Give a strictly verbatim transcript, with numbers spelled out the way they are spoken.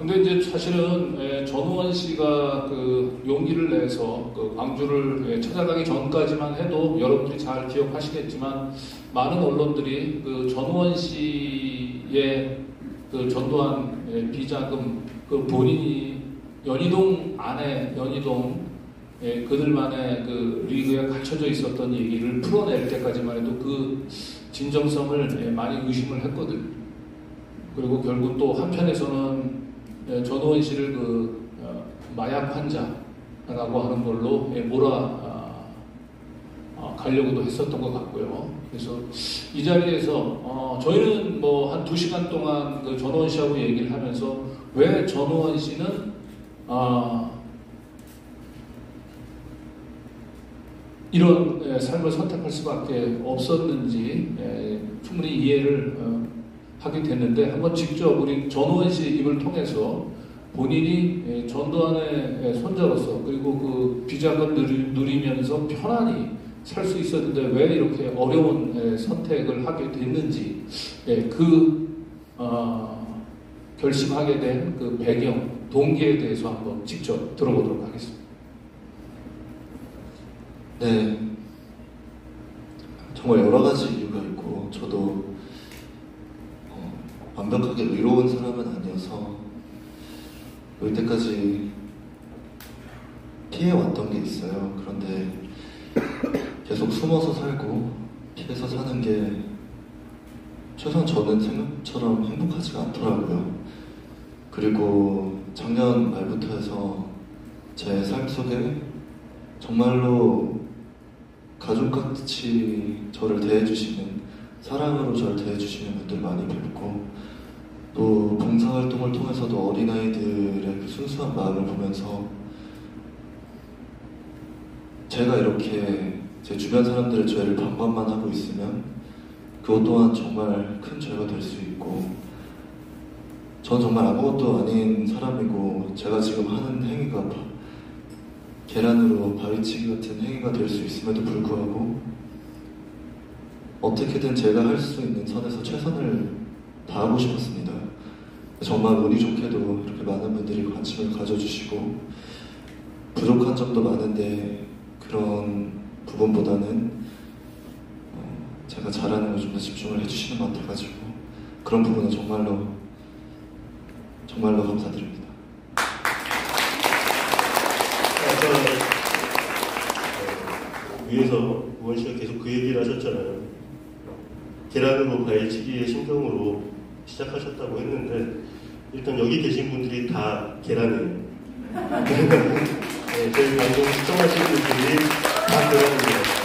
근데 이제 사실은 에, 전우원 씨가 그 용기를 내서 그 광주를 에, 찾아가기 전까지만 해도 여러분들이 잘 기억하시겠지만 많은 언론들이 그 전우원 씨의 그 전두환 에, 비자금 그 본인이 연희동 안에 연희동 에, 그들만의 그 리그에 갇혀져 있었던 얘기를 풀어낼 때까지만 해도 그 진정성을 에, 많이 의심을 했거든요. 그리고 결국 또 한편에서는 예, 전우원 씨를 그 어, 마약 환자라고 하는 걸로 예, 몰아 어, 어, 가려고도 했었던 것 같고요. 그래서 이 자리에서 어, 저희는 뭐 한 두 시간 동안 그 전우원 씨하고 얘기를 하면서 왜 전우원 씨는 어, 이런 예, 삶을 선택할 수밖에 없었는지 예, 충분히 이해를 어, 하게 됐는데 한번 직접 우리 전우원 씨 입을 통해서 본인이 전두환의 손자로서 그리고 그 비자금 누리면서 편안히 살 수 있었는데 왜 이렇게 어려운 선택을 하게 됐는지 그 어, 결심하게 된 그 배경, 동기에 대해서 한번 직접 들어보도록 하겠습니다. 네, 정말 여러 가지 이유가 있고 저도 완벽하게 의로운 사람은 아니어서 여기때까지 피해왔던 게 있어요. 그런데 계속 숨어서 살고 피해서 사는 게 최소한 저는 생각처럼 행복하지가 않더라고요. 그리고 작년 말부터 해서 제 삶 속에 정말로 가족같이 저를 대해주시는, 사랑으로 저를 대해주시는 분들 많이 뵙고 또 봉사활동을 통해서도 어린아이들의 그 순수한 마음을 보면서 제가 이렇게 제 주변 사람들의 죄를 방관만 하고 있으면 그것 또한 정말 큰 죄가 될 수 있고 전 정말 아무것도 아닌 사람이고 제가 지금 하는 행위가 계란으로 바위치기 같은 행위가 될 수 있음에도 불구하고 어떻게든 제가 할 수 있는 선에서 최선을 다하고 싶었습니다. 정말 운이 좋게도 이렇게 많은 분들이 관심을 가져주시고 부족한 점도 많은데 그런 부분보다는 어 제가 잘하는 걸 좀 더 집중을 해주시는 것 같아가지고 그런 부분은 정말로 정말로 감사드립니다. 아까 어, 위에서 우원 씨가 계속 그 얘기를 하셨잖아요. 계란으로 바위치기의 심정으로 시작하셨다고 했는데 일단 여기 계신 분들이 다 계란이에요. 네, 저희 방송 시청하시는 분들이 다 계란이에요.